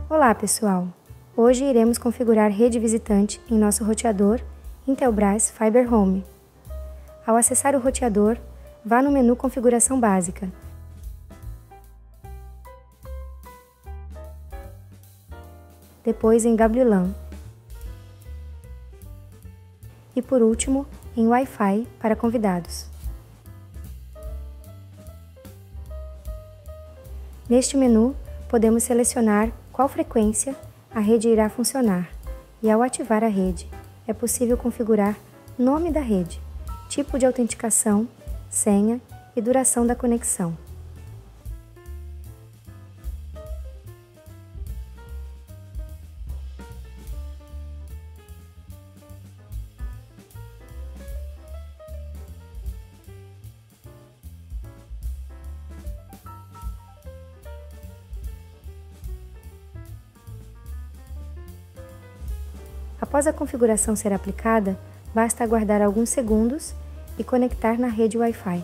Olá pessoal! Hoje iremos configurar rede visitante em nosso roteador Intelbras Fiber Home. Ao acessar o roteador, vá no menu Configuração Básica. Depois em WLAN. E por último, em Wi-Fi para convidados. Neste menu, podemos selecionar qual frequência a rede irá funcionar e, ao ativar a rede, é possível configurar nome da rede, tipo de autenticação, senha e duração da conexão. Após a configuração ser aplicada, basta aguardar alguns segundos e conectar na rede Wi-Fi.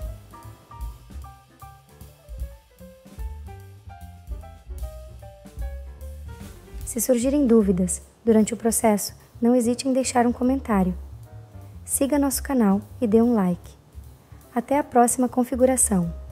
Se surgirem dúvidas durante o processo, não hesite em deixar um comentário. Siga nosso canal e dê um like. Até a próxima configuração!